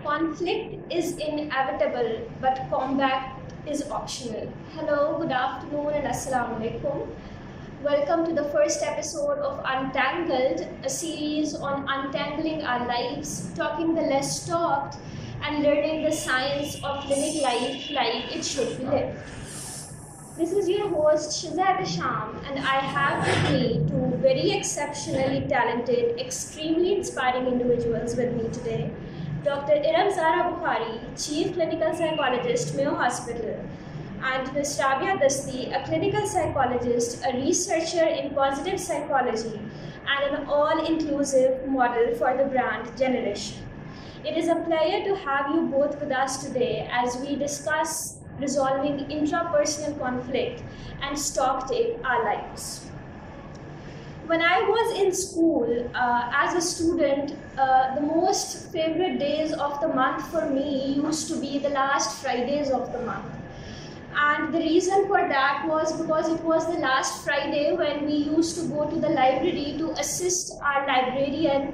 conflict is inevitable, but combat is optional. Hello, good afternoon, and assalamu alaikum. Welcome to the first episode of Untangled, a series on untangling our lives, talking the less talked, and learning the science of living life like it should be lived. This is your host Shazad Sham, and I have with me two very exceptionally talented, extremely inspiring individuals with me today. Dr. Iram Zara Bukhari, Chief Clinical Psychologist, Mayo Hospital, and Ms. Rabia Dasti, a clinical psychologist, a researcher in positive psychology, and an all-inclusive model for the brand Generation. It is a pleasure to have you both with us today as we discuss resolving intrapersonal conflict and stocktake our lives. When I was in school, as a student, the most favorite days of the month for me used to be the last Fridays of the month. And the reason for that was because it was the last Friday when we used to go to the library to assist our librarian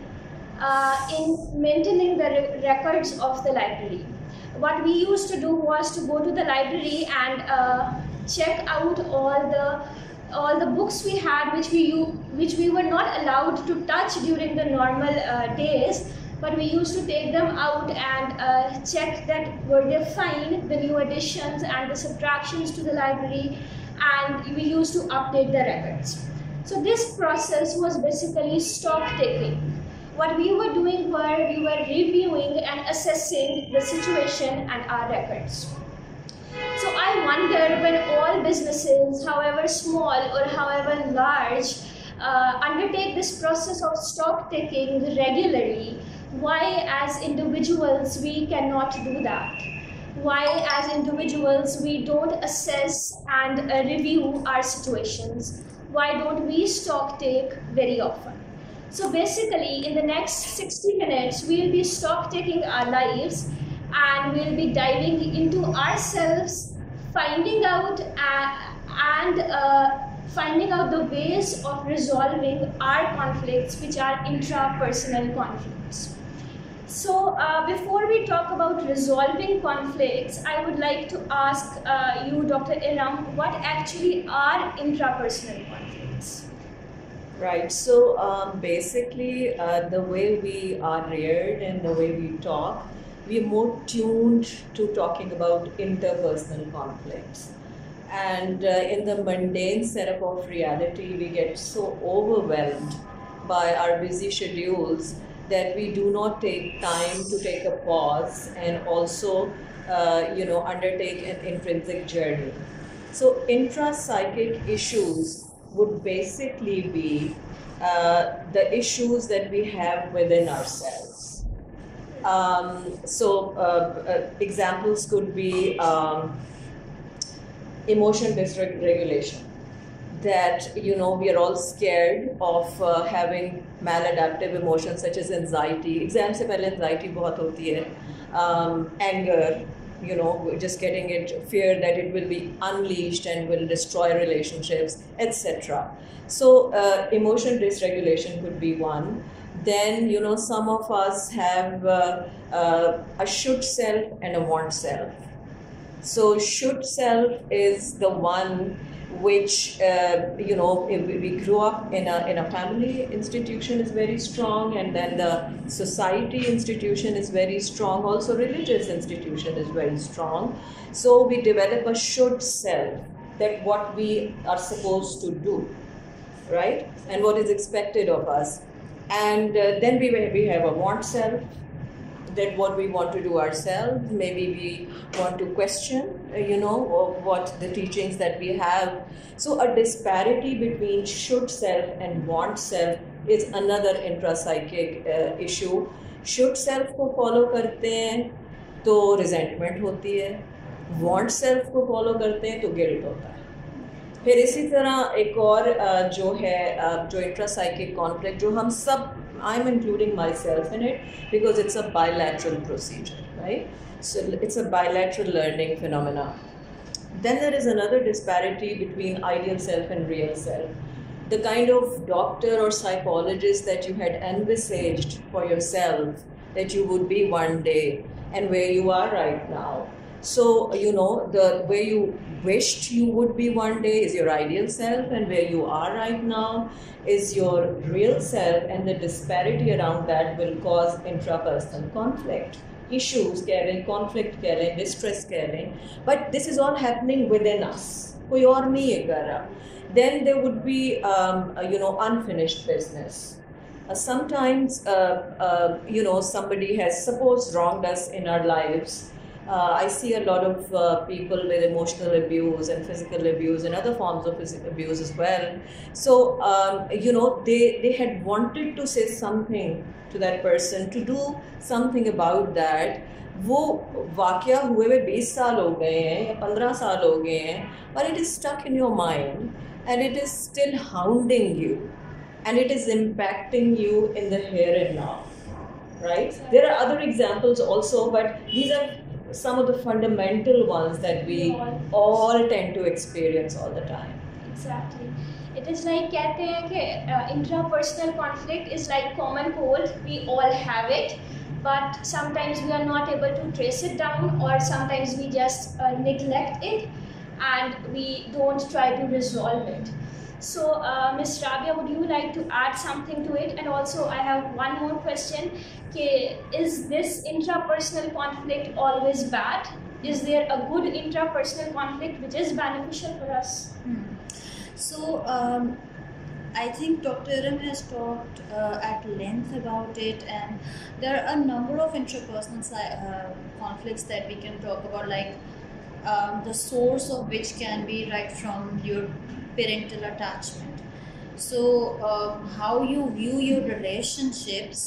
in maintaining the records of the library. What we used to do was to go to the library and check out all the books we had, which we were not allowed to touch during the normal days, but we used to take them out and check that were they fine, the new additions and the subtractions to the library, and we used to update the records. So this process was basically stock taking. What we were doing were we were reviewing and assessing the situation and our records. So I wonder, when all businesses, however small or however large, undertake this process of stock taking regularly, why as individuals we cannot do that? Why as individuals we don't assess and review our situations? Why don't we stock take very often? So basically, in the next 60 minutes, we'll be stock taking our lives, and we'll be diving into ourselves, finding out the ways of resolving our conflicts, which are intrapersonal conflicts. So before we talk about resolving conflicts, I would like to ask you, Dr. Iram, what actually are intrapersonal conflicts? Right. So basically, the way we are reared and the way we talk, we're more tuned to talking about interpersonal conflicts. And in the mundane setup of reality, we get so overwhelmed by our busy schedules that we do not take time to take a pause and also, undertake an intrinsic journey. So intra-psychic issues would basically be the issues that we have within ourselves. Examples could be emotion dysregulation. That we are all scared of having maladaptive emotions such as anxiety. Exam se pehle anxiety bahut hoti hai. Anger. Just getting it, fear that it will be unleashed and will destroy relationships, etc. So emotion dysregulation could be one. Then, some of us have a should self and a want self. So should self is the one which, if we grew up in a family institution is very strong, and then the society institution is very strong, also religious institution is very strong. So we develop a should self, that what we are supposed to do, right? And what is expected of us. And then we have a want self, that what we want to do ourselves. Maybe we want to question, what the teachings that we have. So a disparity between should self and want self is another intrapsychic issue. Should self को follow करते हैं तो resentment होती है, want self को follow करते हैं तो guilt होता है. फिर इसी तरह एक और जो है जो intrapsychic conflict, जो हम सब, I'm including myself in it because it's a bilateral procedure, right? So it's a bilateral learning phenomena. Then there is another disparity between ideal self and real self. The kind of doctor or psychologist that you had envisaged for yourself that you would be one day, and where you are right now. So, the where you wished you would be one day is your ideal self, and where you are right now is your real self, and the disparity around that will cause intrapersonal conflict. Issues कह लें, conflict कह लें, distress कह लें, but this is all happening within us. कोई और नहीं है कर रहा. Then there would be, unfinished business. Sometimes, somebody has, suppose, wronged us in our lives. I see a lot of people with emotional abuse and physical abuse and other forms of physical abuse as well. So, they had wanted to say something to that person, to do something about that. वो वाकया हुए हुए 20 साल हो गए हैं या 15 साल हो गए हैं, but it is stuck in your mind and it is still hounding you and it is impacting you in the here and now, right? There are other examples also, but these are some of the fundamental ones that we all tend to experience all the time. Exactly. It is like कहते हैं कि intrapersonal conflict is like common cold. We all have it, but sometimes we are not able to trace it down, or sometimes we just neglect it and we don't try to resolve it. So, Ms. Rabia, would you like to add something to it? And also, I have one more question. Is this intrapersonal conflict always bad? Is there a good intrapersonal conflict which is beneficial for us? So, I think Dr. Iram has talked at length about it, and there are a number of intrapersonal conflicts that we can talk about, like the source of which can be right from your parental attachment. So, how you view your relationships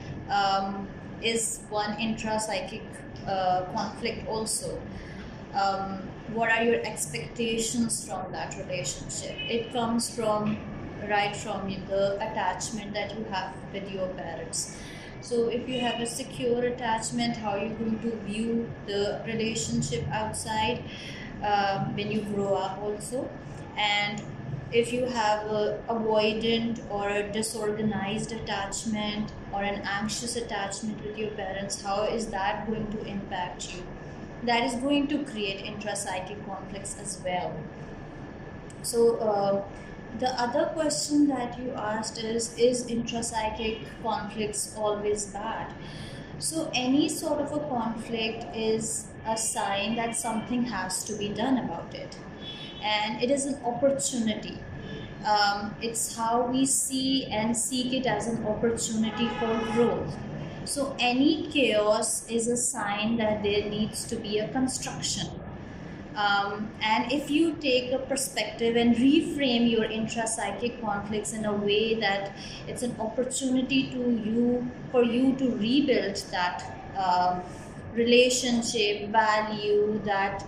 is one intrapsychic conflict also. What are your expectations from that relationship? It comes from the attachment that you have with your parents. So if you have a secure attachment, how are you going to view the relationship outside when you grow up also? And if you have a avoidant or a disorganized attachment or an anxious attachment with your parents, how is that going to impact you? That is going to create intrapsychic conflicts as well. So the other question that you asked is intrapsychic conflicts always bad? So any sort of a conflict is a sign that something has to be done about it, and it is an opportunity. It's how we see and seek it as an opportunity for growth. So any chaos is a sign that there needs to be a construction. And if you take a perspective and reframe your intrapsychic conflicts in a way that it's an opportunity for you to rebuild that relationship, value, that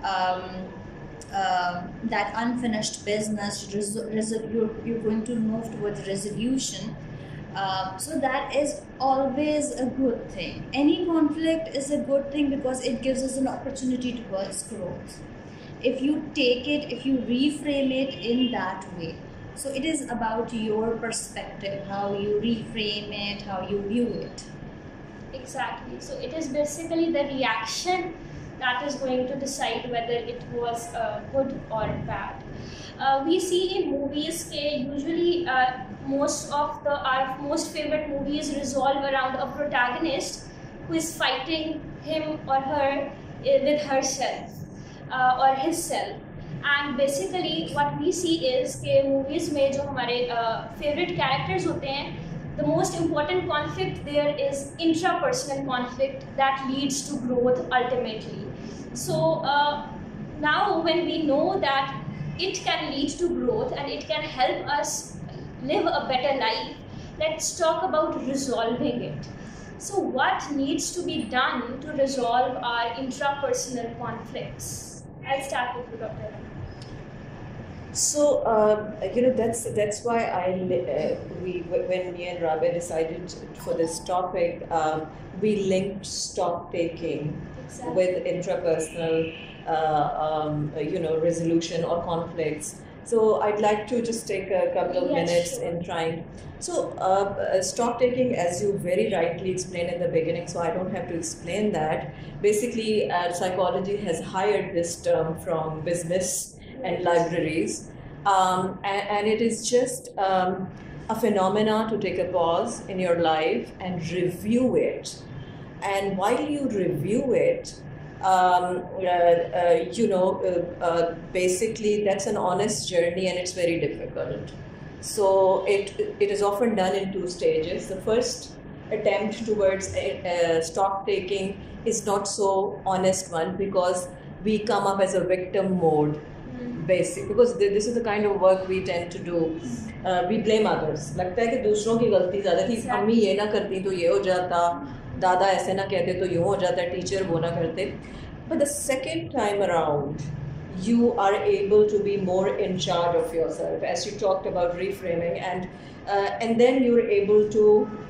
unfinished business, you're going to move towards resolution. So that is always a good thing. Any conflict is a good thing because it gives us an opportunity towards growth. If you take it, if you reframe it in that way. So it is about your perspective, how you reframe it, how you view it. Exactly. So it is basically the reaction that is going to decide whether it was good or bad. We see in movies usually most of our most favorite movies revolve around a protagonist who is fighting him or her with herself or himself. And basically what we see is कि movies में जो हमारे favorite characters होते हैं, the most important conflict there is intrapersonal conflict that leads to growth ultimately. So now when we know that it can lead to growth and it can help us live a better life, let's talk about resolving it. So what needs to be done to resolve our intrapersonal conflicts? I'll start with you, Dr. So that's why when me and Rabia decided for this topic, we linked stock taking with intrapersonal resolution or conflicts, So I'd like to just take a couple of Yes, minutes sure. in trying. So stock taking, as you very rightly explained in the beginning, so I don't have to explain that. Basically, psychology has hired this term from business and libraries, and it is just a phenomena to take a pause in your life and review it. And while you review it, basically that's an honest journey and it's very difficult. So it is often done in two stages. The first attempt towards stock taking is not so honest one, because we come up as a victim mode, because this is the kind of work we tend to do. We blame others. लगता है कि दूसरों की गलती ज़्यादा थी, अम्मी ये ना करती तो ये हो जाता, दादा ऐसे ना कहते तो यूँ हो जाता, टीचर वो ना करते. But the second time around, you are able to be more in charge of yourself, as you talked about reframing, and then you're able to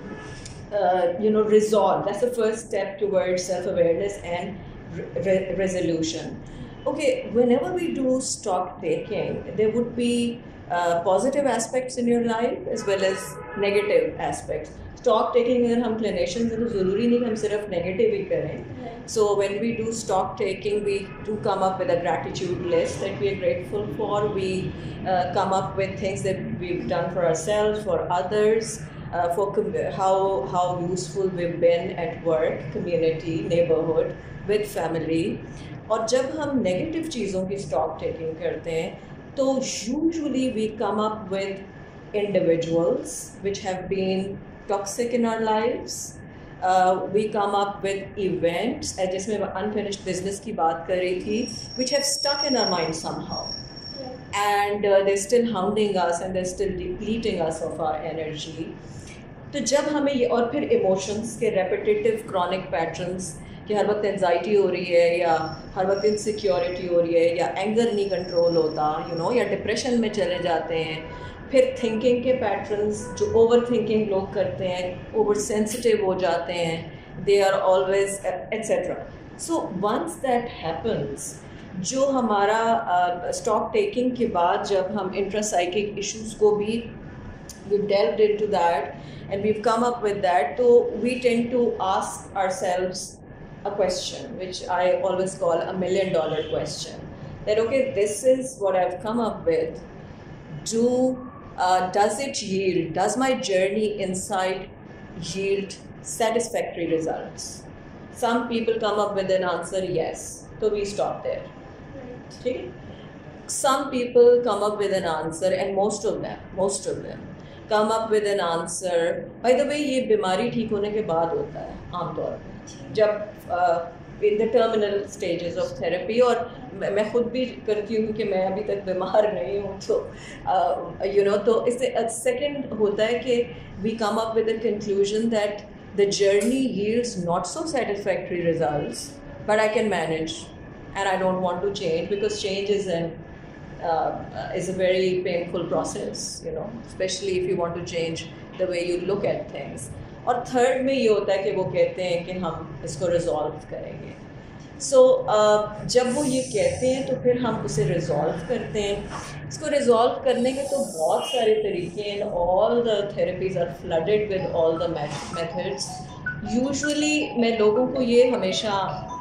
resolve. That's the first step towards self-awareness and resolution. Okay, whenever we do stock taking, there would be positive aspects in your life as well as negative aspects. Stock taking, अगर हम clinicians हैं तो ज़रूरी नहीं कि हम सिर्फ negative ही करें. So when we do stock taking, we do come up with a gratitude list that we are grateful for. We come up with things that we've done for ourselves, for others, for how useful we've been at work, community, neighborhood, with family. और जब हम negative चीज़ों की stock taking करते हैं तो usually we come up with individuals which have been toxic in our lives. We come up with events, जिसमें unfinished business की बात कर रही थी, which have stuck in our mind somehow, and they're still hounding us and they're still depleting us of our energy. तो जब हमें ये, और फिर इमोशंस के रेपिटेटिव क्रॉनिक पैटर्न्स कि हर वक्त एंजाइटी हो रही है, या हर वक्त इनसिक्योरिटी हो रही है, या एंगर नहीं कंट्रोल होता, या डिप्रेशन में चले जाते हैं. फिर थिंकिंग के पैटर्न्स, जो ओवर थिंकिंग लोग करते हैं, ओवर सेंसिटिव हो जाते हैं, they are always etcetera. So once that happens, जो हमारा स्टॉक टेकिंग के बाद जब हम इंट्रासाइकिक इश्यूज को भी we've delved into that and we've come up with that, so we tend to ask ourselves a question which I always call a $1 million question, that okay, this is what I've come up with, does it yield, does my journey inside yield satisfactory results? Some people come up with an answer yes, so we stop there. Okay? Some people come up with an answer, and most of them come up with an answer. By the way, ये बीमारी ठीक होने के बाद होता है आमतौर पर, जब in the terminal stages of therapy. और मैं खुद भी करती हूँ क्योंकि मैं अभी तक बीमार नहीं हूँ, तो तो इससे second होता है कि we come up with a conclusion that the journey yields not so satisfactory results, but I can manage and I don't want to change, because change is a very painful process, especially if you want to change the way you look at things. और third में ये होता है कि वो कहते हैं कि हम इसको रिजॉल्व करेंगे. सो जब वो ये कहते हैं तो फिर हम उसे रिजॉल्व करते हैं. इसको रिजॉल्व करने के तो बहुत सारे तरीके हैं. All the therapies are flooded with all the methods. Usually मैं लोगों को ये हमेशा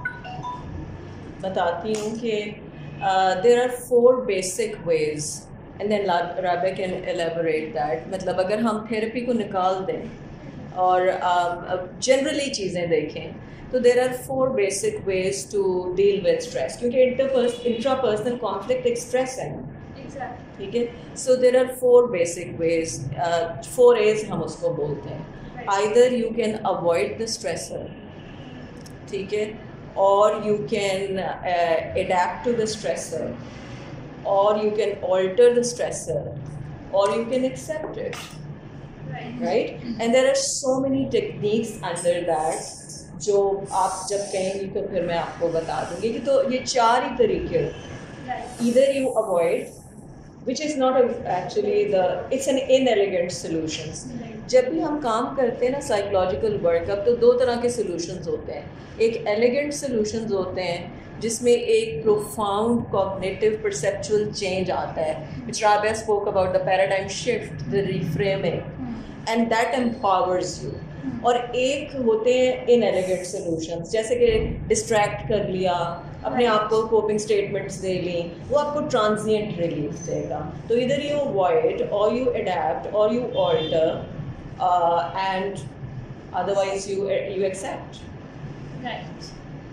बताती हूँ कि there are 4 basic ways, and then Rabia can elaborate that. मतलब अगर हम थेरेपी को निकाल दें और जनरली चीज़ें देखें तो there are 4 basic ways to deal with stress, क्योंकि intrapersonal conflict एक stress है. Exactly. ठीक है. So there are 4 basic ways, 4 A's हम उसको बोलते हैं. Either you can avoid the stressor, ठीक है, or you can adapt to the stressor, or you can alter the stressor, or you can accept it. Right? And there are so many techniques under that, जो आप जब कहेंगी तो फिर मैं आपको बता दूंगी कि तो ये 4 ही तरीके होते हैं. Either you avoid, which is not actually it's an inelegant solutions. जब भी हम काम करते हैं ना साइकोलॉजिकल वर्कअप, तो 2 तरह के सॉल्यूशंस होते हैं. एक एलिगेंट सॉल्यूशंस होते हैं जिसमें एक प्रोफाउंड कॉग्निटिव परसेप्चुअल चेंज आता है, which Rabia spoke about, the paradigm shift, the reframing, and that empowers you. और एक होते हैं inelegant solutions, जैसे कि distract कर लिया, अपने आप को coping statements दे ली, वो आपको transient relief देगा. तो either you avoid or you adapt or you alter, and otherwise you accept. Right.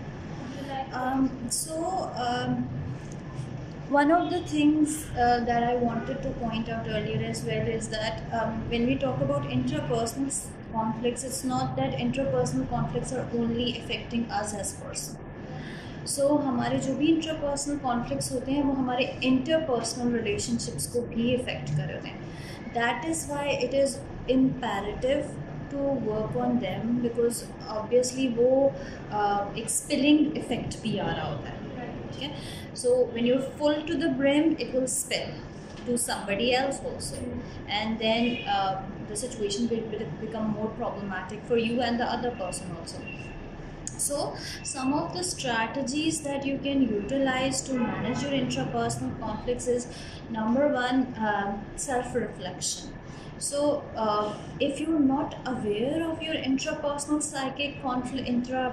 One of the things that I wanted to point out earlier as well is that when we talk about interpersonal conflicts, it's not that interpersonal conflicts are only affecting us as person. So हमारे जो भी interpersonal conflicts होते हैं वो हमारे interpersonal relationships को भी affect कर रहे हैं. That is why it is imperative to work on them, because obviously वो एक spilling effect भी आ रहा होता है. Okay? So when you're full to the brim, it will spill to somebody else also, and then the situation will become more problematic for you and the other person also. So some of the strategies that you can utilize to manage your intrapersonal conflicts is, number one, self-reflection. So if you're not aware of your intrapersonal psychic conflict,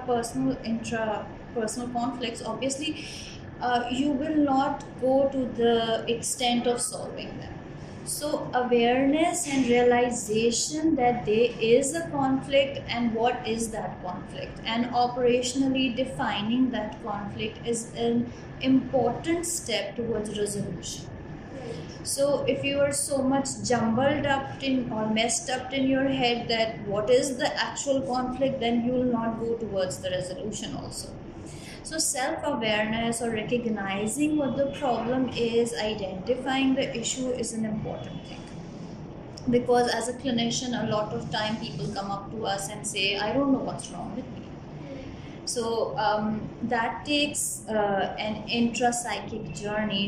intrapersonal conflicts, obviously you will not go to the extent of solving them. So awareness and realization that there is a conflict and what is that conflict, and operationally defining that conflict is an important step towards resolution. So if you are so much jumbled up in or messed up in your head that what is the actual conflict, then you will not go towards the resolution also. So self-awareness or recognizing what the problem is, identifying the issue is an important thing. Because as a clinician, a lot of time people come up to us and say, I don't know what's wrong with me. So that takes an intra-psychic journey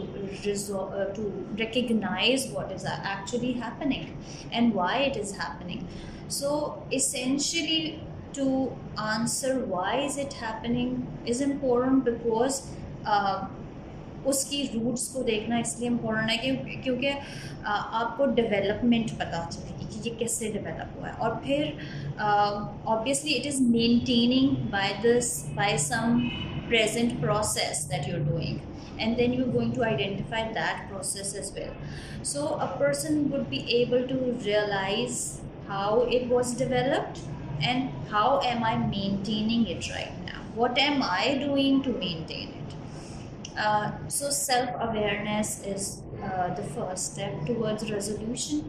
to recognize what is actually happening and why it is happening. So essentially, to answer why is it happening is important, because उसकी roots को देखना इसलिए important है क्योंकि आपको development पता चलेगी कि ये कैसे डेवलप हुआ है, और फिर obviously it is maintaining by some present process that you're doing, and then you're going to identify that process as well. So a person would be able to realize how it was developed and how am I maintaining it right now, what am I doing to maintain it. So self-awareness is the first step towards resolution.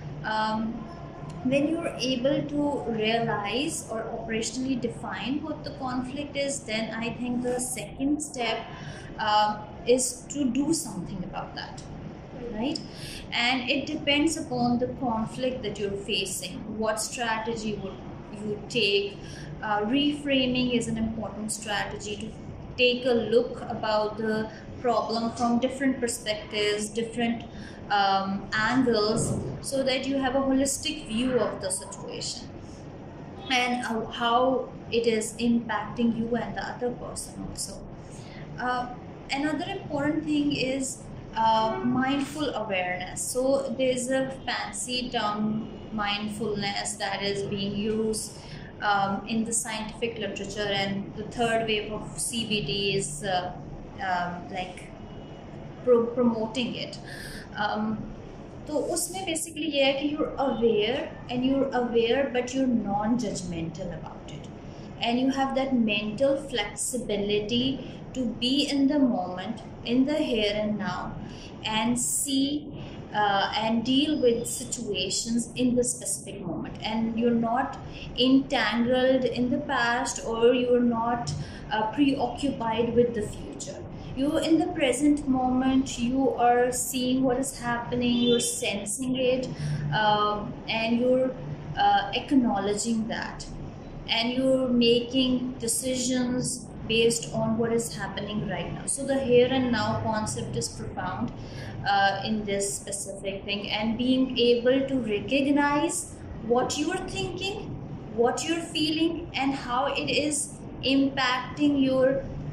When you're able to realize or operationally define what the conflict is, then I think the second step is to do something about that, right? And it depends upon the conflict that you're facing, what strategy would you take. Reframing is an important strategy, to take a look about the problem from different perspectives, different angles, so that you have a holistic view of the situation and how it is impacting you and the other person also. Another important thing is mindful awareness. So there's a fancy term, mindfulness, that is being used in the scientific literature, and the third wave of CBT is like promoting it. तो उसमें basically ये है कि you're aware but you're non-judgmental about it, and you have that mental flexibility to be in the moment, in the here and now, and see and deal with situations in the specific moment, and you're not entangled in the past, or you're not preoccupied with the future. You're in the present moment, you are seeing what is happening, you're sensing it, and you're acknowledging that, and you're making decisions based on what is happening right now. So the here and now concept is profound in this specific thing, and being able to recognize what you are thinking, what you're feeling, and how it is impacting your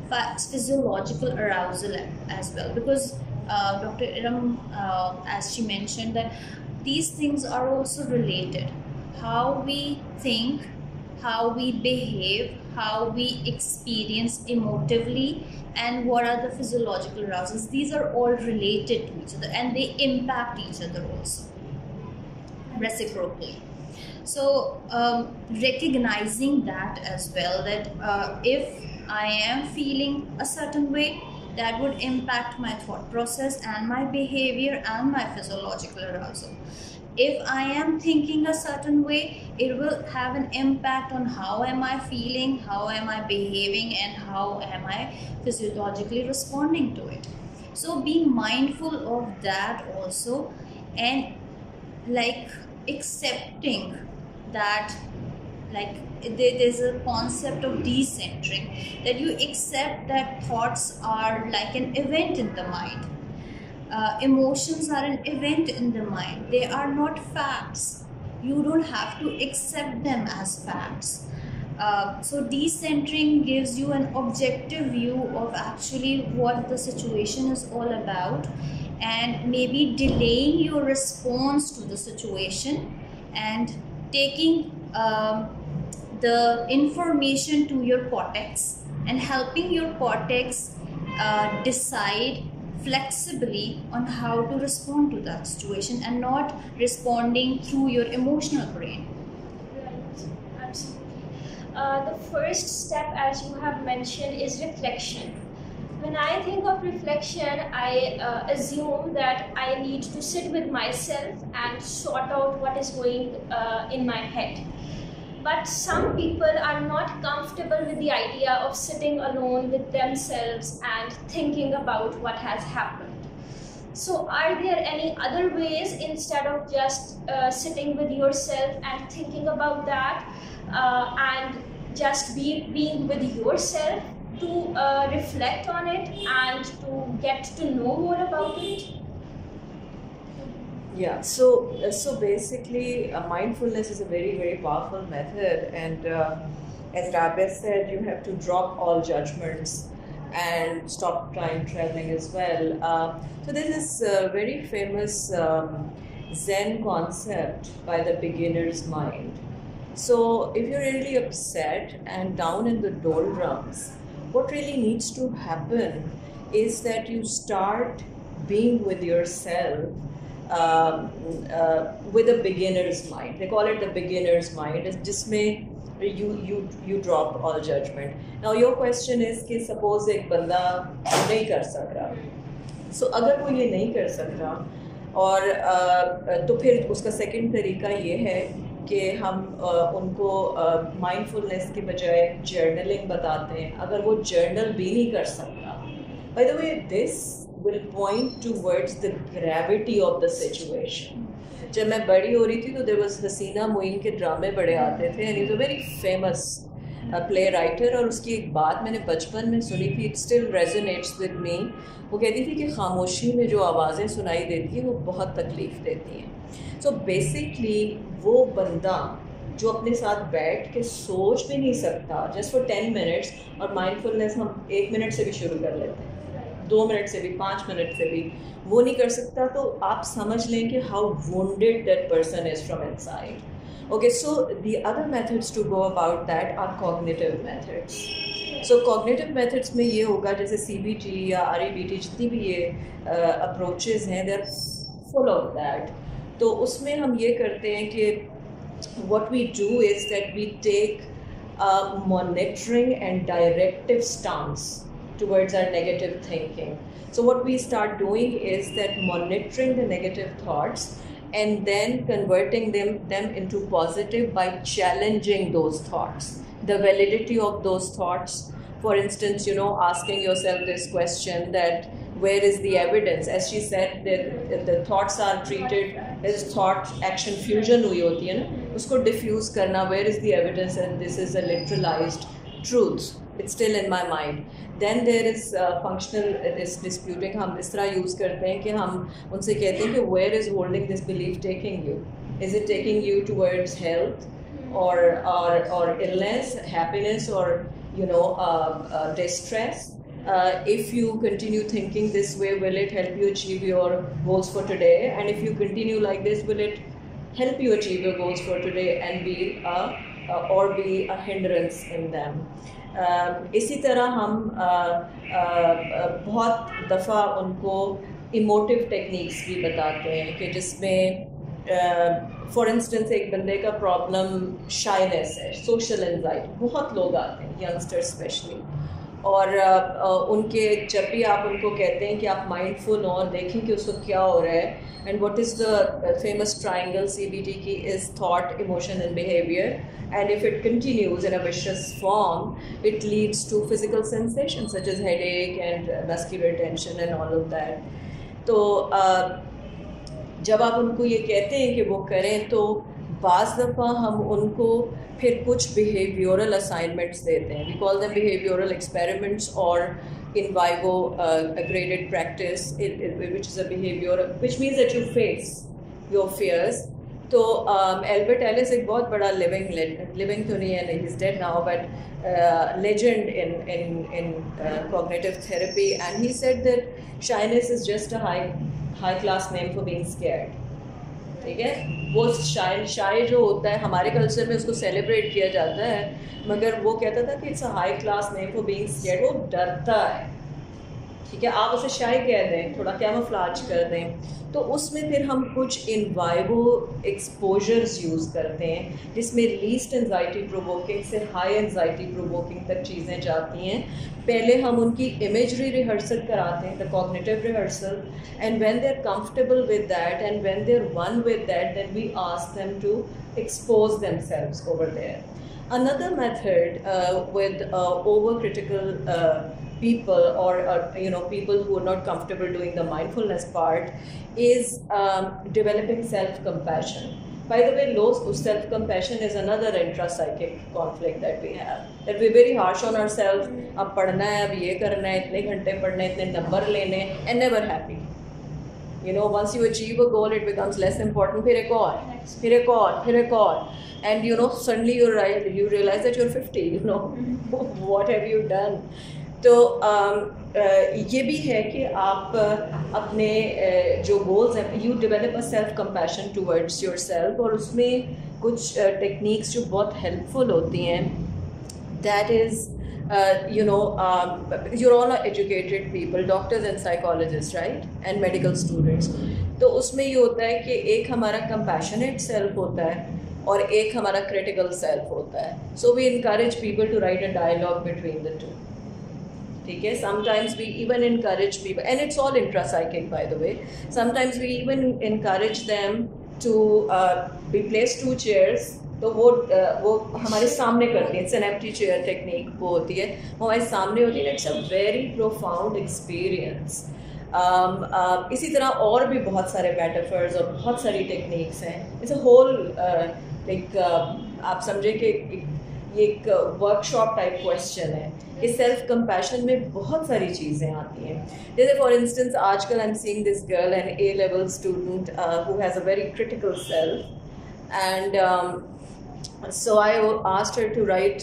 physiological arousal as well, because Dr. Iram, as she mentioned, that these things are also related. How we think, how we behave, how we experience emotively, and what are the physiological arousals. These are all related to each other and they impact each other also reciprocally. So recognizing that as well, that if I am feeling a certain way, that would impact my thought process and my behavior and my physiological arousal. If I am thinking a certain way, it will have an impact on how am I feeling, how am I behaving, and how am I physiologically responding to it. So being mindful of that also, and like accepting that, like there's a concept of decentering, that you accept that thoughts are like an event in the mind. Emotions are an event in the mind. They are not facts. You don't have to accept them as facts. So decentering gives you an objective view of actually what the situation is all about, and maybe delaying your response to the situation and taking the information to your cortex and helping your cortex decide flexibly on how to respond to that situation, and not responding through your emotional brain. Right, absolutely. The first step, as you have mentioned, is reflection. When I think of reflection, I assume that I need to sit with myself and sort out what is going in my head. But some people are not comfortable with the idea of sitting alone with themselves and thinking about what has happened. So are there any other ways, instead of just sitting with yourself and thinking about that, and just being with yourself, to reflect on it and to get to know more about it? Yeah, so basically, mindfulness is a very powerful method, and as Rabia said, you have to drop all judgments and stop time traveling as well. So there's this very famous Zen concept by the beginner's mind. So if you're really upset and down in the doldrums, what really needs to happen is that you start being with yourself with a beginner's mind. They call it the beginner's mind. It's just you drop all judgment. Now your question is कि suppose एक बंदा नहीं कर सकता, so अगर वो ये नहीं कर सकता, और तो फिर उसका सेकंड तरीका ये है कि हम उनको माइंडफुलनेस के बजाय जर्नलिंग बताते हैं, अगर वो जर्नल भी नहीं कर सकता. By the way, this will point towards the gravity of the situation. जब मैं बड़ी हो रही थी तो there was हसीना मोइन के ड्रामे बड़े आते थे, and he's a very famous play writer, और उसकी एक बात मैंने बचपन में सुनी थी, it still resonates with me. वो कहती थी कि खामोशी में जो आवाज़ें सुनाई देती हैं वो बहुत तकलीफ़ देती हैं. सो बेसिकली वो बंदा जो अपने साथ बैठ के सोच भी नहीं सकता जस्ट फॉर 10 मिनट्स, और माइंडफुलनेस हम 1 मिनट से भी शुरू कर लेते हैं, 2 मिनट से भी, 5 मिनट से भी, वो नहीं कर सकता, तो आप समझ लें कि how wounded that person is from inside. Okay, so the other methods to go about that are cognitive methods. So cognitive methods में ये होगा जैसे CBT या REBT, जितनी भी ये approaches हैं, they're full of that. तो उसमें हम ये करते हैं कि what we do is that we take a monitoring and directive stance towards our negative thinking. So what we start doing is that monitoring the negative thoughts and then converting them into positive by challenging those thoughts, the validity of those thoughts. For instance, asking yourself this question, that where is the evidence? As she said, the thoughts are treated as thought action fusion हुई होती है ना, उसको diffuse करना, where is the evidence, and this is a literalized truth, it's still in my mind. Then there is functional disputing. हम इस तरह use करते हैं कि हम उनसे कहते हैं कि where is holding this belief taking you? Is it taking you towards health or illness, happiness, or distress. If you continue thinking this way, will it help you achieve your goals for today? And if you continue like this, will it help you achieve your goals for today and be a hindrance in them? इसी तरह हम बहुत दफ़ा उनको emotive techniques भी बताते हैं कि जिसमें फॉर इंस्टेंस एक बंदे का प्रॉब्लम शाइनेस है, सोशल एंजाइटी, बहुत लोग आते हैं यंगस्टर्स स्पेशली, और उनके जब भी आप उनको कहते हैं कि आप माइंडफुल हो और देखें कि उसको क्या हो रहा है, and what is the famous triangle CBT की is thought, emotion and behaviour, and if it continues in a vicious form, it leads to physical sensations such as headache and muscular tension and all of that. तो जब आप उनको ये कहते हैं कि वो करें, तो बाज़ दफ़ा हम उनको फिर कुछ behavioral assignments देते हैं. We call them behavioral experiments or in vivo graded practice, which is a behavioral, which means that you face your fears. तो एल्बर्ट एलिस एक बहुत बड़ा लिविंग तो नहीं है, he is dead now, but legend in cognitive therapy, and he said that shyness is just a high class name for being scared. ठीक है, वो शाय जो होता है हमारे कल्चर में उसको सेलिब्रेट किया जाता है, मगर वो कहता था कि it's a high class name for being scared. वो डरता है, ठीक है, आप उसे शाय कह दें, थोड़ा कैमोफ्लेज कर दें, तो उसमें फिर हम कुछ इन वाइवो एक्सपोजर्स यूज़ करते हैं जिसमें लीस्ट एंजाइटी प्रोवोकिंग से हाई एंजाइटी प्रोवोकिंग तक चीज़ें जाती हैं. पहले हम उनकी इमेजरी रिहर्सल कराते हैं, the cognitive rehearsal, and when they are comfortable with that and when they are one with that, then we ask them to expose themselves over there. Another method with overcritical people, or people who are not comfortable doing the mindfulness part, is developing self-compassion. By the way, low self-compassion is another intra-psychic conflict that we have. That we're very harsh on ourselves. अब पढ़ना है, अब ये करना है, इतने घंटे पढ़ने, इतने नंबर लेने, and never happy. Once you achieve a goal, it becomes less important. फिर एक और, फिर एक और, फिर एक और, and suddenly you realize that you're 50. What have you done? तो ये भी है कि आप अपने जो गोल्स हैं, you develop a self compassion towards your self, और उसमें कुछ टेक्निक्स जो बहुत हेल्पफुल होती हैं. That is you're all educated people, doctors and psychologists, right, and medical students. तो उसमें ये होता है कि एक हमारा compassionate self होता है और एक हमारा critical self होता है. So we encourage people to write a dialogue between the two. ठीक है, sometimes we even encourage people, and it's all intrapsychic by the way, sometimes we even encourage them to be placed 2 chairs. तो वो हमारे सामने करती है, it's an empty chair technique वो होती है, वो हमारे सामने होती है. It's a very profound experience. इसी तरह और भी बहुत सारे मेटाफर्स और बहुत सारी टेक्निक्स हैं. इट्स अ होल आप समझे कि ये एक वर्कशॉप टाइप क्वेश्चन है. इस सेल्फ कंपैशन में बहुत सारी चीज़ें आती हैं. जैसे फॉर इंस्टेंस आजकल I am seeing this girl, an A-level student who has a very critical self, and so I asked her to write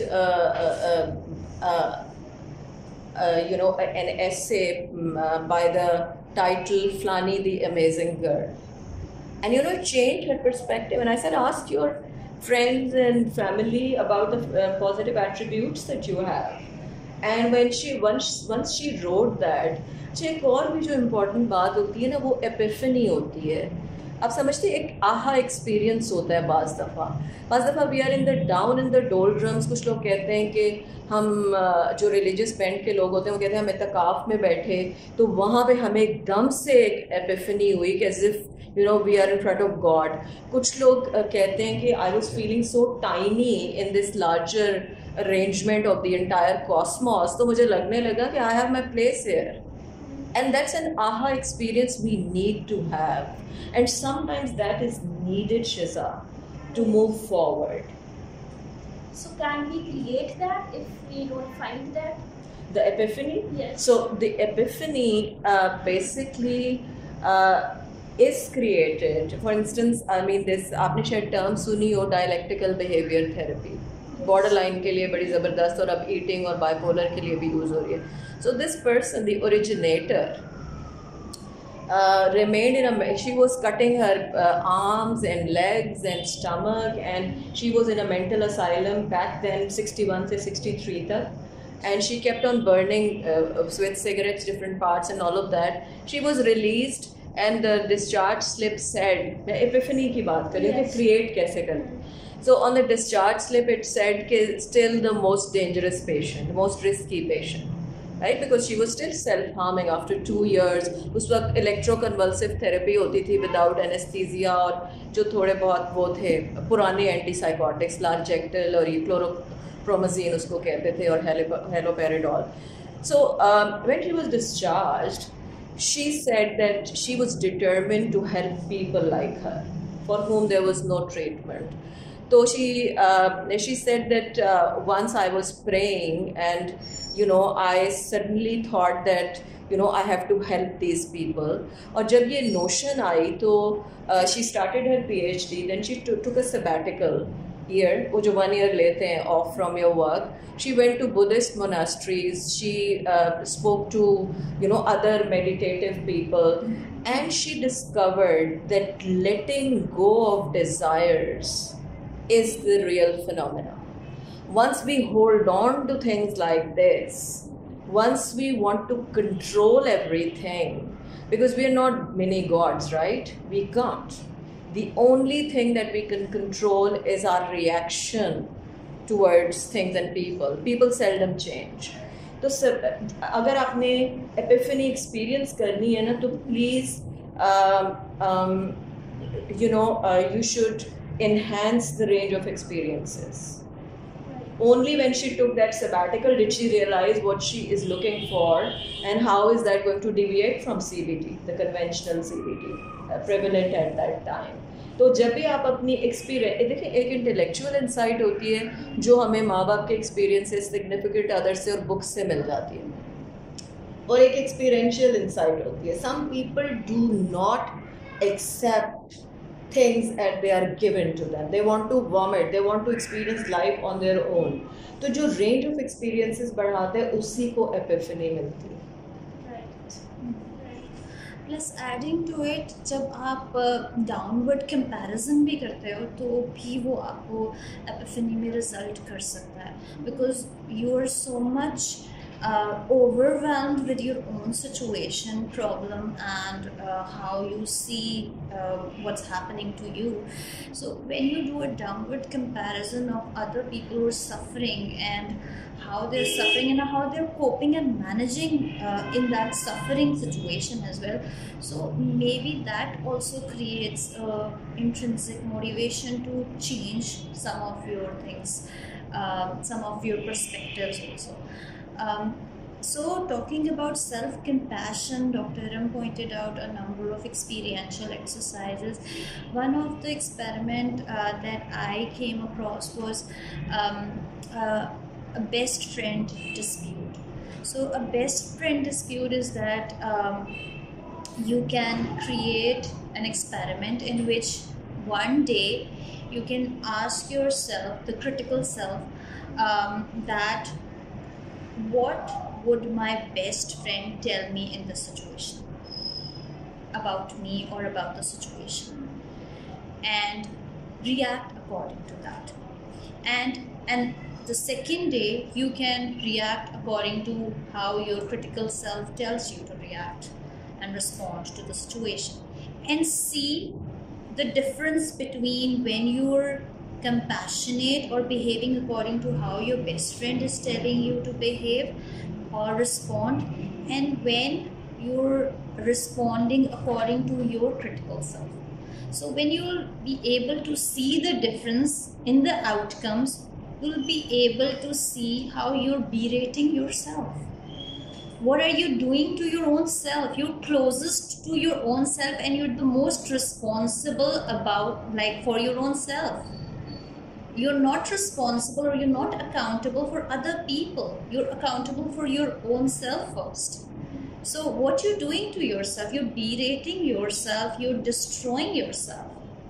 an essay by the title Flani the Amazing Girl, and it changed her perspective. And I said, ask your friends and family about the positive attributes that you have. And when once she wrote that, एक और भी जो important बात होती है ना, वो Epiphany होती है. आप समझते हैं, एक आहा एक्सपीरियंस होता है बाज़ दफ़ा we are in the down in the doldrums. कुछ लोग कहते हैं कि हम जो रिलीजियस बेंट के लोग होते हैं वो कहते हैं हम इत्तिकाफ़ में बैठे तो वहाँ पे हमें एकदम से एक एपिफनी हुई कि as if we are in front of God. कुछ लोग कहते हैं कि I was feeling so tiny in this larger arrangement of the entire cosmos, तो मुझे लगने लगा कि I have my place here. And that's an aha experience we need to have. And sometimes that is needed, Shiza, to move forward. So can we create that if we don't find that? The epiphany? Yes. So the epiphany basically is created. For instance, I mean this, आपने शायद term सुनी हो, dialectical behavior therapy. Borderline के लिए बड़ी ज़बरदस्त, और अब ईटिंग और बाइपोलर के लिए भी यूज़ हो रही है. So this person, the originator, remained in a, she was cutting her arms and legs and stomach, and she was in a mental asylum back then, 61 to 63 तक, and she kept on burning with cigarettes different parts and all of that. She was released and the discharge slip said, मैं epiphany की बात कर रही हूँ कि create कैसे करते. So on the discharge slip it said कि still the most dangerous patient, most risky patient, right? Because she was still self-harming after 2 years. उस वक्त electroconvulsive therapy होती थी without anesthesia, और जो थोड़े बहुत वो थे पुराने antipsychotics, largectil और chlorpromazine उसको कहते थे, और haloperidol. So when she was discharged, she said that she was determined to help people like her for whom there was no treatment. So she said that once I was praying, and I suddenly thought that I have to help these people. और जब ये notion आई तो she started her PhD. Then she took a sabbatical year, वो जो 1 year लेते हैं off from your work. She went to Buddhist monasteries. She spoke to other meditative people, and she discovered that letting go of desires is the real phenomenon. Once we hold on to things like this, once we want to control everything, because we are not mini gods, right? We can't. The only thing that we can control is our reaction towards things and people. People seldom change. तो अगर आपने epiphany experience करनी है ना, तो please you should enhance the range of experiences. Only when she took that sabbatical did she realize what she is looking for, and how is that going to deviate from CBT, the conventional CBT, prevalent at that time. तो जब भी आप अपनी experience देखिए, एक intellectual insight होती है जो हमें माँ बाप के एक्सपीरियंसेस, सिग्निफिकेंट अदर से और बुक्स से मिल जाती है, और एक एक्सपीरियंशियल इंसाइट होती है. Some people do not accept things that they are given to them. They want to vomit, they want to experience life on their own. तो जो range of experiences बढ़ाते हैं उसी को epiphany मिलती है. Plus adding to it, जब आप downward comparison भी करते हो तो भी वो आपको epiphany में result कर सकता है, because you are so much overwhelmed with your own situation, problem, and how you see what's happening to you. So when you do a downward comparison of other people who are suffering and how they're suffering and how they're coping and managing in that suffering situation as well, so maybe that also creates intrinsic motivation to change some of your things, some of your perspectives also. So talking about self-compassion, Dr. Iram pointed out a number of experiential exercises. One of the experiment that I came across was a best friend dispute. So a best friend dispute is that you can create an experiment in which one day you can ask yourself, the critical self, that what would my best friend tell me in this situation about me or about the situation, and react according to that. And the second day you can react according to how your critical self tells you to react and respond to the situation, and see the difference between when you're compassionate or behaving according to how your best friend is telling you to behave or respond, and when you're responding according to your critical self. So when you'll be able to see the difference in the outcomes, you'll be able to see how you're berating yourself. What are you doing to your own self? You're closest to your own self, and you're the most responsible for your own self. You're not responsible, or you're not accountable for other people. You're accountable for your own self first. So what you're doing to yourself, you're berating yourself, you're destroying yourself.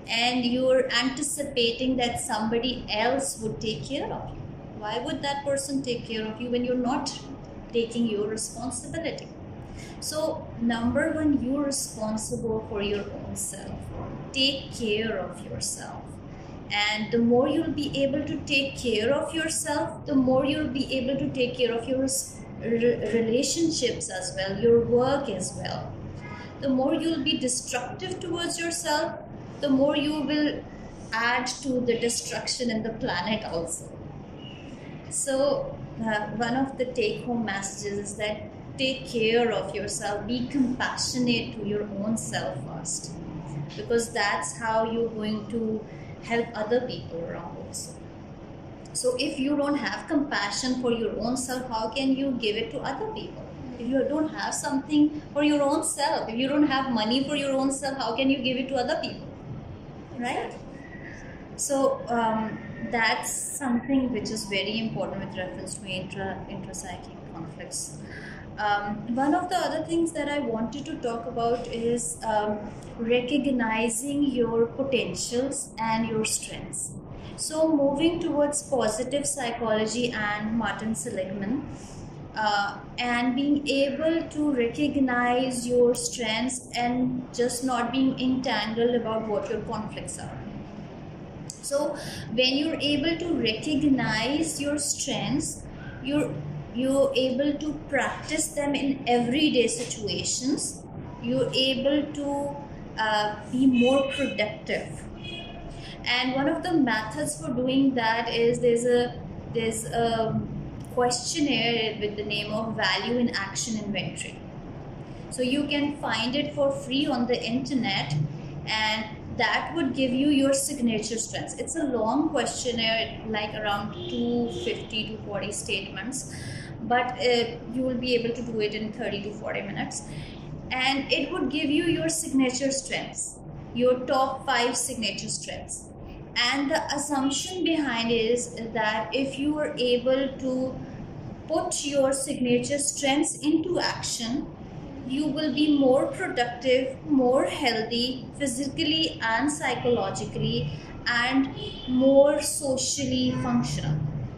and you're anticipating that somebody else would take care of you. Why would that person take care of you when you're not taking your responsibility? So number one, you're responsible for your own self. Take care of yourself. And the more you'll be able to take care of yourself, the more you'll be able to take care of your relationships as well, your work as well. The more you'll be destructive towards yourself, the more you will add to the destruction in the planet also. So one of the take-home messages is that take care of yourself, be compassionate to your own self first, because that's how you're going to help other people around also. So if you don't have compassion for your own self, how can you give it to other people? If you don't have something for your own self, if you don't have money for your own self, how can you give it to other people? Right? So that's something which is very important with reference to intrapsychic conflicts. One of the other things that I wanted to talk about is recognizing your potentials and your strengths. So moving towards positive psychology and Martin Seligman, and being able to recognize your strengths and just not being entangled about what your conflicts are. So when you're able to recognize your strengths, you're able to practice them in everyday situations. You're able to be more productive. And one of the methods for doing that is there's a questionnaire with the name of Value in Action Inventory. So you can find it for free on the internet, and that would give you your signature strengths. It's a long questionnaire, like around 250 to 40 statements, but you will be able to do it in 30 to 40 minutes. And it would give you your signature strengths, your top 5 signature strengths. And the assumption behind it is that if you are able to put your signature strengths into action, you will be more productive, more healthy, physically and psychologically, and more socially functional.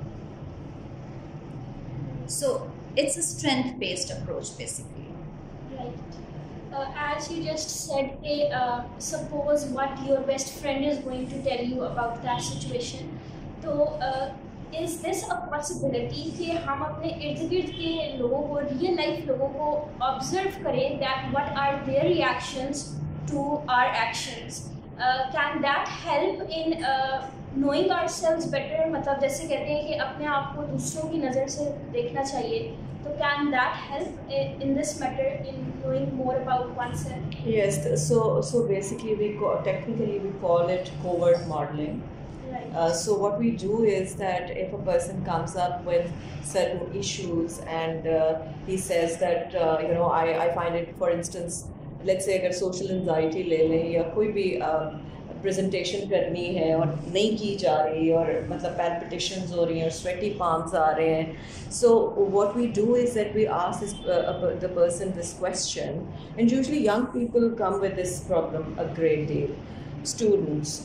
So it's a strength-based approach, basically. Right. As you just said, suppose what your best friend is going to tell you about that situation. So is this a possibility कि हम अपने इर्द गिर्द के लोगों को, real life लोगों को ऑब्जर्व करें that what are their reactions to our actions? Can that help in knowing ourselves better? मतलब जैसे कहते हैं कि अपने आप को दूसरों की नज़र से देखना चाहिए, तो can that help in this matter in knowing more about oneself? Yes, so basically technically we call it covert modeling. Right. So what we do is that if a person comes up with certain issues and he says that I find it, for instance, let's say अगर social anxiety ले लें या कोई भी presentation करनी है और नहीं की जा रही और मतलब palpitations हो रही हैं और sweaty palms आ रहे हैं, so what we do is that we ask the person this question, and usually young people come with this problem a great deal, students.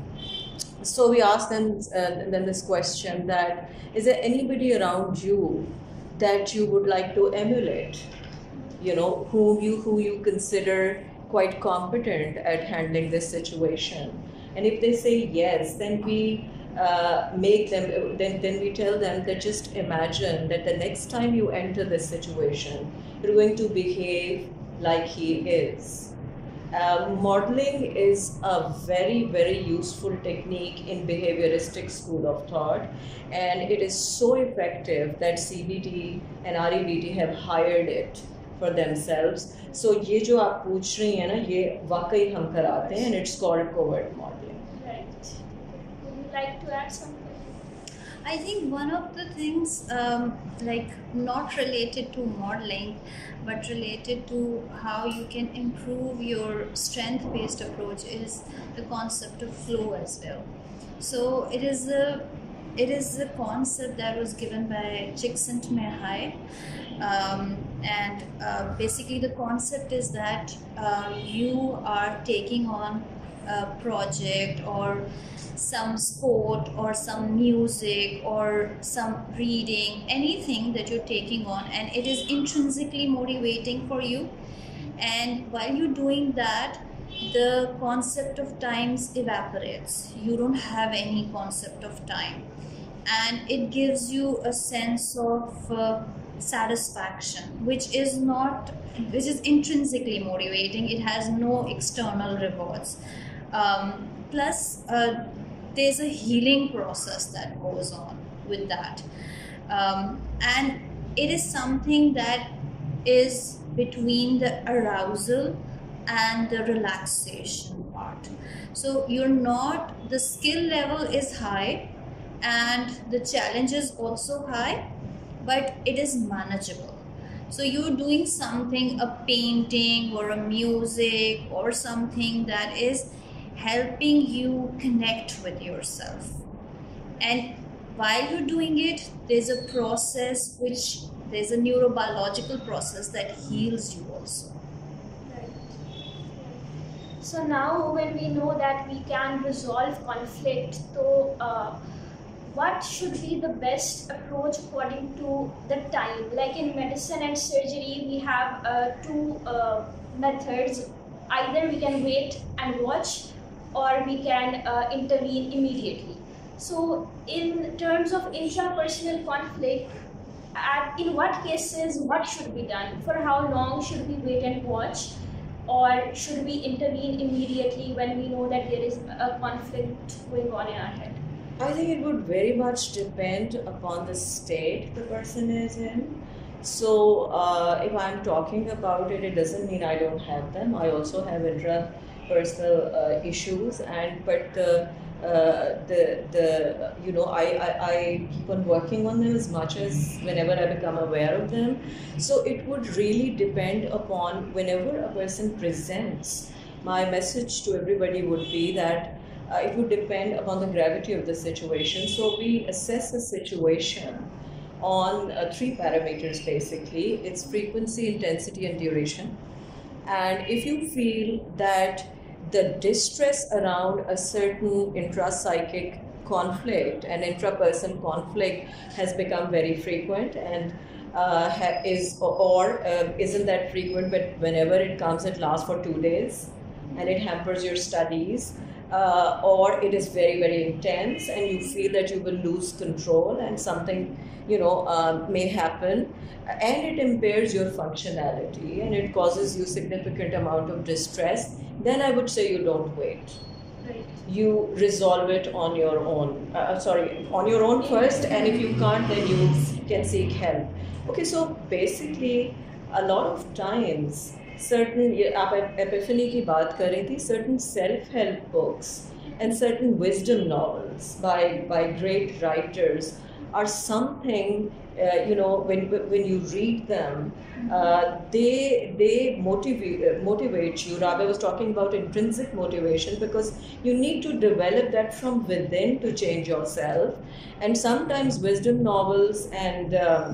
So we ask them then this question that, is there anybody around you that you would like to emulate? Who you consider quite competent at handling this situation? And if they say yes, then we make them, then we tell them that just imagine that the next time you enter this situation, you're going to behave like he is. Modeling is a very, very useful technique in behavioristic school of thought, and it is so effective that CBT and REBT have hired it for themselves. So ये जो आप पूछ रही हैं ना, ये वाकई हम कराते हैं, and it's called covert modeling. Right. Would you like to add something? I think one of the things, like not related to modeling, but related to how you can improve your strength-based approach, is the concept of flow as well. So it is a concept that was given by Csikszentmihalyi, and basically the concept is that you are taking on project or some sport or some music or some reading, anything that you're taking on, and it is intrinsically motivating for you, and while you're doing that, the concept of times evaporates. You don't have any concept of time, and it gives you a sense of satisfaction, which is intrinsically motivating. It has no external rewards. Plus there's a healing process that goes on with that, and it is something that is between the arousal and the relaxation part. So the skill level is high and the challenge is also high, but it is manageable. So you're doing something, a painting or a music or something that is helping you connect with yourself, and while you're doing it, there's a neurobiological process that heals you also. Right. So now when we know that we can resolve conflict, so what should be the best approach according to the time? Like in medicine and surgery, we have two methods. Either we can wait and watch, or we can intervene immediately. So in terms of intrapersonal conflict, in what cases what should be done? For how long should we wait and watch, or should we intervene immediately when we know that there is a conflict going on in our head? I think it would very much depend upon the state the person is in. So if I'm talking about it, it doesn't mean I don't have them. I also have intrapersonal issues, I keep on working on them as much as whenever I become aware of them. So it would really depend upon whenever a person presents. My message to everybody would be that it would depend upon the gravity of the situation. So we assess the situation on 3 parameters basically. It's frequency, intensity, and duration. And if you feel that the distress around a certain intrapsychic conflict and intraperson conflict has become very frequent and isn't that frequent, but whenever it comes, it lasts for 2 days and it hampers your studies, or it is very, very intense and you feel that you will lose control and something may happen, and it impairs your functionality and it causes you significant amount of distress, then I would say you don't wait. Right. You resolve it on your own. On your own first, and if you can't, then you can seek help. Okay, so basically, a lot of times, आप epiphany की बात कर रही थी, certain self-help books and certain wisdom novels by great writers are something, when you read them, they motivate you. Rabe was talking about intrinsic motivation, because you need to develop that from within to change yourself. And sometimes wisdom novels and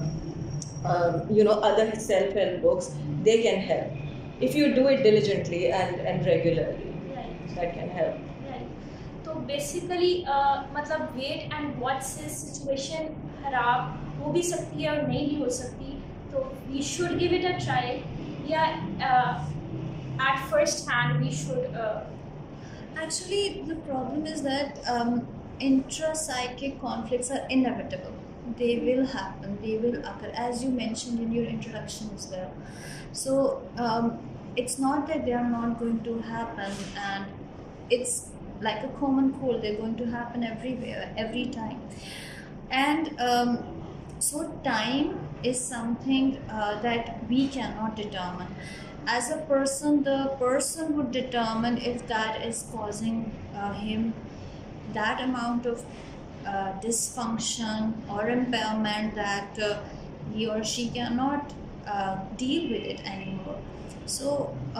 other self-help books, they can help if you do it diligently and regularly. Right. That can help. तो basically मतलब wait and watch से situation खराब हो भी सकती है और नहीं भी हो सकती, तो we should give it a try, या at first hand we should Actually, the problem is that intrapsychic conflicts are inevitable. They will happen, they will occur, as you mentioned in your introduction as well. So it's not that they are not going to happen, and it's like a common cold. They're going to happen everywhere, every time. And so time is something that we cannot determine. As a person, the person would determine if that is causing him that amount of dysfunction or impairment that he or she cannot deal with it anymore. So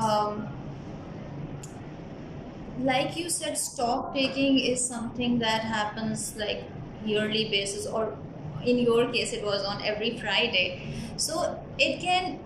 like you said, stock taking is something that happens like yearly basis, or in your case it was on every Friday. So it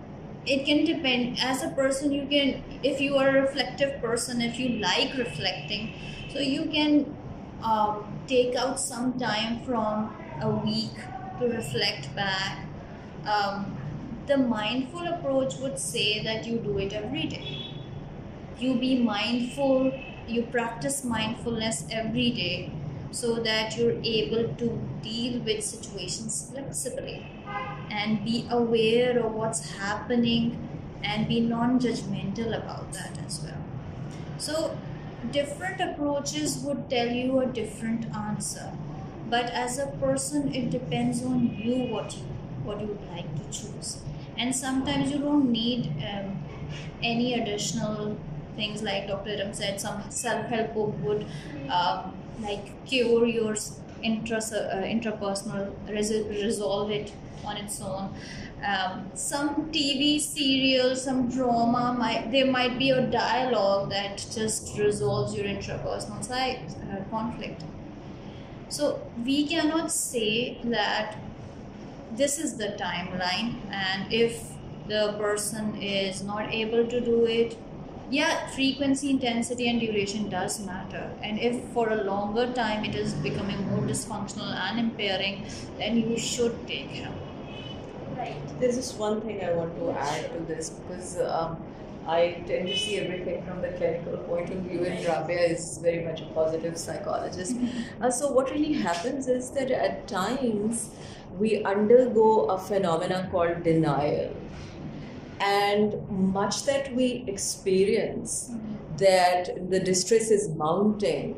it can depend. As a person, you can, if you are a reflective person, if you like reflecting, so you can take out some time from a week to reflect back. The mindful approach would say that you do it every day. You be mindful, you practice mindfulness every day, so that you're able to deal with situations flexibly and be aware of what's happening and be non-judgmental about that as well. So different approaches would tell you a different answer, but as a person it depends on you what you would like to choose. And sometimes you don't need any additional things. Like Dr. Adam said, some self-help book would like cure your intrapersonal, resolve it on its own. Some TV serials, some drama, there might be a dialogue that just resolves your intrapersonal conflict. So we cannot say that this is the timeline, and if the person is not able to do it, yeah, frequency, intensity and duration does matter. And if for a longer time it is becoming more dysfunctional and impairing, then you should take help. Right. There's just one thing I want to add to this, because I tend to see everything from the clinical point of view, and Rabia is very much a positive psychologist. So what really happens is that at times we undergo a phenomena called denial. And much that we experience, that the distress is mounting,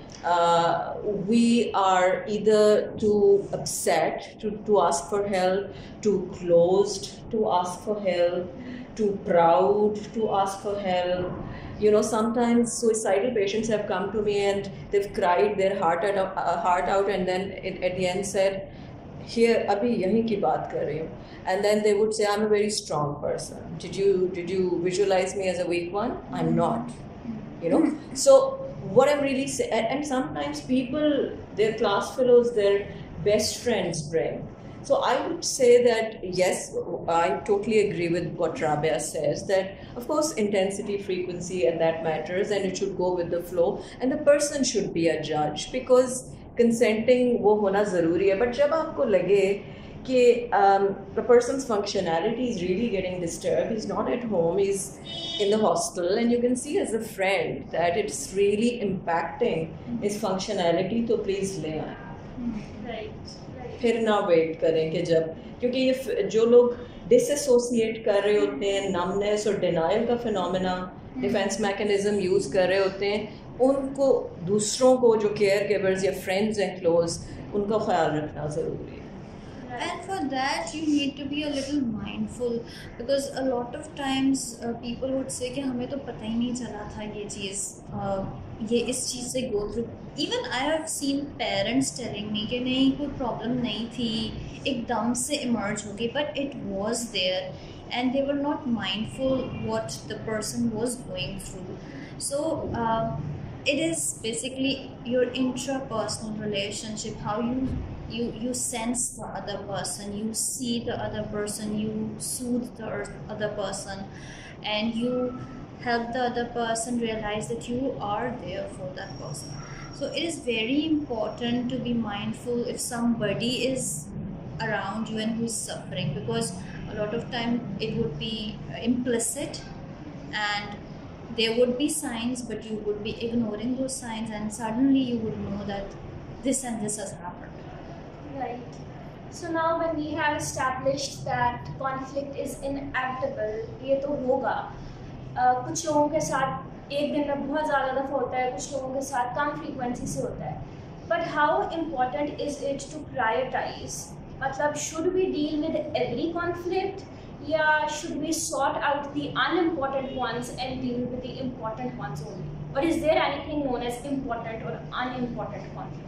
we are either too upset to ask for help, too closed to ask for help, too proud to ask for help. You know, sometimes suicidal patients have come to me and they've cried their heart out, and then at the end said, here abhi yahi ki baat kar rahi hu. And then they would say, I'm a very strong person. Did you visualize me as a weak one? I'm not. You know. So what I'm really saying, and sometimes people, their class fellows, their best friends bring. So I would say that yes, I totally agree with what Rabia says, that of course intensity, frequency, and that matters, and it should go with the flow, and the person should be a judge, because consenting वो होना ज़रूरी है. But जब आपको लगे कि the person's functionality is really getting disturbed, he's not at home, he's in the hostel, and you can see as a friend that it's really impacting his functionality, तो please ले आएं. Right. फिर ना wait करें कि जब, क्योंकि ये जो लोग डिसएसोसिएट कर रहे होते हैं, नमनेस और डिनायल का फिनोमेना डिफेंस मैकेनिज्म यूज़ कर रहे होते हैं, उनको दूसरों को जो केयर गिवर्स या फ्रेंड्स एंड क्लोज, उनका ख्याल रखना ज़रूरी है. And for that you need to be a little mindful, because a lot of times people would say कि हमें तो पता ही नहीं चला था ये चीज़, ये इस चीज़ से go through. Even I have seen parents telling me कि नहीं कोई problem नहीं थी, एकदम से emerge हो गई, but it was there and they were not mindful what the person was going through. So it is basically your intrapersonal relationship, how you sense the other person, you see the other person, you soothe the other person, and you help the other person realize that you are there for that person. So it is very important to be mindful if somebody is around you and who is suffering, because a lot of time it would be implicit and there would be signs, but you would be ignoring those signs, and suddenly you would know that this and this has happened. Right. So now when we have established that conflict is inevitable, ये तो होगा, कुछ लोगों के साथ एक दिन में बहुत ज़्यादा दफ़ा होता है, कुछ लोगों के साथ कम फ्रीक्वेंसी से होता है. But how important is it to prioritize? मतलब should we deal with every conflict, या should we sort out the unimportant ones and deal with the important ones only? Or is there anything known as important or unimportant conflict?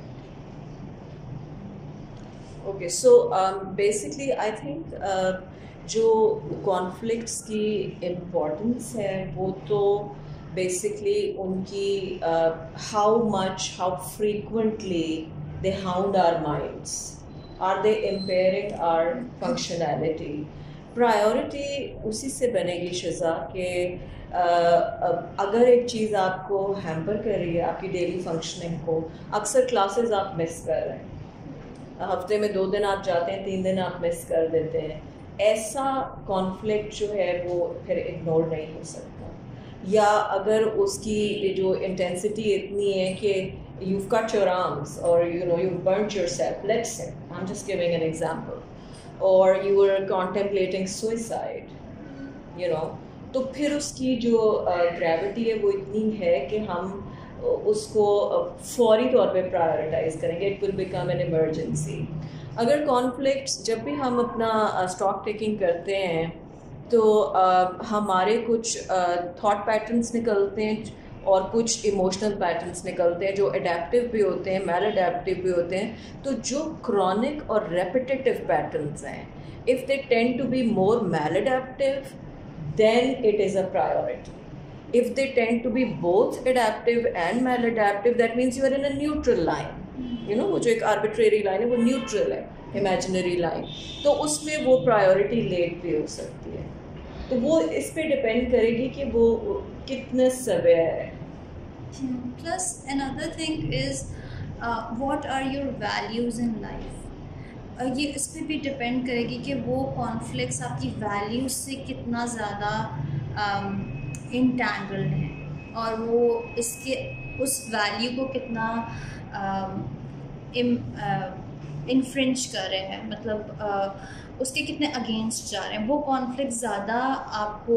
Okay, so basically I think जो conflicts की importance है वो तो basically उनकी how frequently they hound our minds. Are they impairing our functionality? Priority उसी से बनेगी शिज़ा कि अगर एक चीज़ आपको हैम्पर कर रही है आपकी डेली फंक्शनिंग को, अक्सर क्लासेस आप मिस कर रहे हैं, हफ्ते में 2 दिन आप जाते हैं, 3 दिन आप मिस कर देते हैं, ऐसा कॉन्फ्लिक्ट जो है वो फिर इग्नोर नहीं हो सकता। या अगर उसकी जो इंटेंसिटी इतनी है कि you've cut your arms or you've burnt yourself, let's say, I'm just giving an example, or you were contemplating suicide, तो फिर उसकी जो ग्रेविटी है वो इतनी है कि हम उसको फौरी तौर पे प्रायोरिटाइज करेंगे, it will become an emergency. अगर कॉन्फ्लिक्ट्स जब भी हम अपना स्टॉक टेकिंग करते हैं तो हमारे कुछ थॉट पैटर्न्स निकलते हैं और कुछ इमोशनल पैटर्न्स निकलते हैं जो अडेप्टिव भी होते हैं, मैल अडेप्टिव भी होते हैं। तो जो क्रॉनिक और रेपिटेटिव पैटर्न्स हैं, if they tend to be more maladaptive, then it is a priority. If they tend to be both adaptive and maladaptive, that means you are in a neutral line. वो जो एक arbitrary line है वो neutral है, imaginary line, तो उसमें वो priority late भी हो सकती है। तो वो इस पे डिपेंड करेगी कि वो कितने severe है। Plus another thing is what are your values in life? ये इस पर भी डिपेंड करेगी कि वो कॉन्फ्लिक्ट्स आपकी वैल्यूज से कितना ज़्यादा इंटैंगल्ड हैं और वो इसके उस वैल्यू को कितना इन्फ्रिंज कर रहे हैं, मतलब उसके कितने अगेंस्ट जा रहे हैं। वो कॉन्फ्लिक्ट ज़्यादा आपको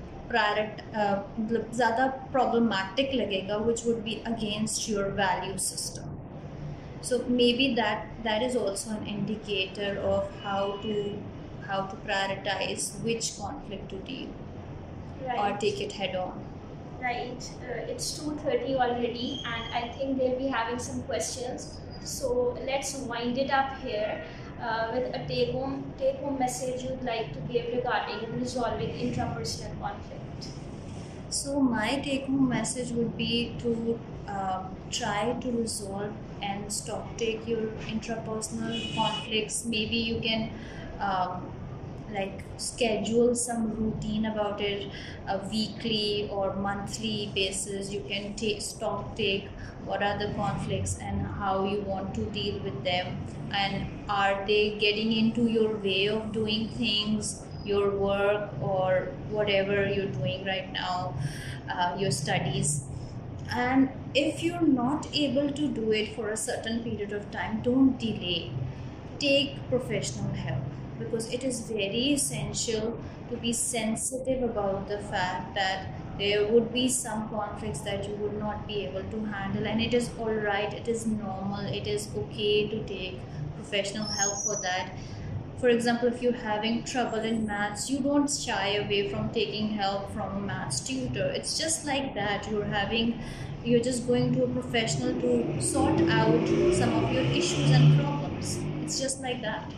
मतलब ज़्यादा प्रॉब्लमैटिक लगेगा, which would be against your value system. So maybe that is also an indicator of how to prioritize which conflict to deal, right, or take it head on. Right. It's 2:30 already, and I think they'll be having some questions. So let's wind it up here with a take-home message you'd like to give regarding resolving intrapersonal conflict. So my take-home message would be to try to resolve and stop take your intrapersonal conflicts. Maybe you can like schedule some routine about it, a weekly or monthly basis. You can take what are the conflicts and how you want to deal with them, and are they getting into your way of doing things, your work or whatever you're doing right now, your studies. And if you're not able to do it for a certain period of time, don't delay. Take professional help, because it is very essential to be sensitive about the fact that there would be some conflicts that you would not be able to handle, and it is all right, it is normal, it is okay to take professional help for that. For example, if you're having trouble in maths, you don't shy away from taking help from a maths tutor. It's just like that. You're just going to a professional to sort out some of your issues and problems. It's just like that.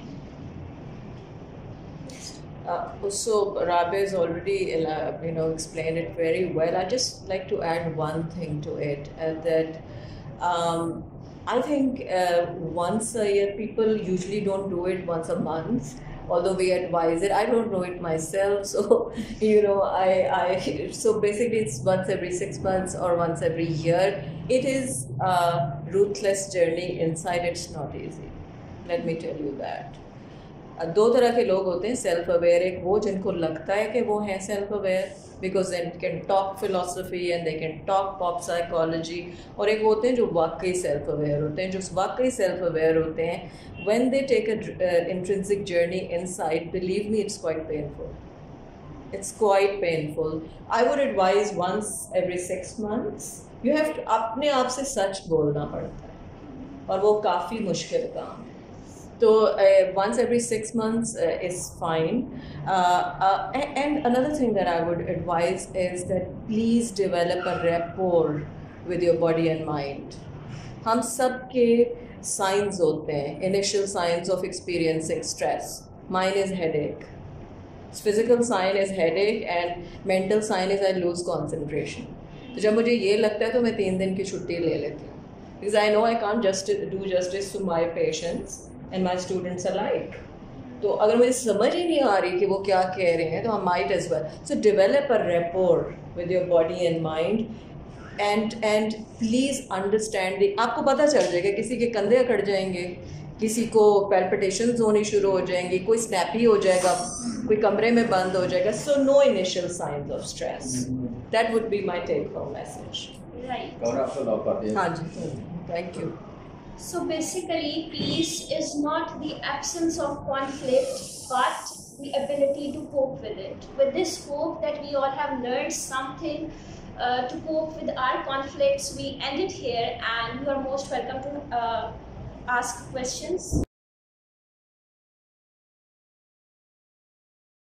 So Rabe has already explained it very well. I just like to add one thing to it, that I think once a year, people usually don't do it once a month, although we advise it. I don't know it myself, so so basically it's once every 6 months or once every year. It is a ruthless journey inside. It's not easy, let me tell you that. 2 तरह के लोग होते हैं self aware. एक वो जिनको लगता है कि वो हैं self aware because they can talk philosophy and they can talk pop psychology, और एक वो होते हैं जो वाकई सेल्फ अवेयर होते हैं। जो वाकई सेल्फ अवेयर होते हैं, when they take a intrinsic journey inside, believe me, it's quite painful. It's quite painful. I would advise once every 6 months. You have to अपने आप से सच बोलना पड़ता है और वो काफ़ी मुश्किल काम है। तो once every 6 months is fine. And another thing that I would advise is that please develop a rapport with your body and mind. हम सब के signs होते हैं, initial signs of experiencing stress. Mine is headache. Physical sign is headache and mental sign is I lose concentration. तो जब मुझे ये लगता है तो मैं 3 दिन की छुट्टी ले लेती हूँ, because I know I can't just do justice to my patients and my students alike. तो अगर मुझे समझ ही नहीं आ रही कि वो क्या कह रहे हैं तो I might as well. So develop a rapport with your body and mind and please understand. आपको पता चल जाएगा किसी के कंधे अकड़ जाएंगे, किसी को पैल्पिटेशंस होनी शुरू हो जाएंगी, कोई स्नैपी हो जाएगा, कोई कमरे में बंद हो जाएगा. So no initial signs of stress. That would be my take home message. Right. हाँ जी, thank you. So basically, peace is not the absence of conflict, but the ability to cope with it. With this hope that we all have learned something to cope with our conflicts, we end it here, and you are most welcome to ask questions.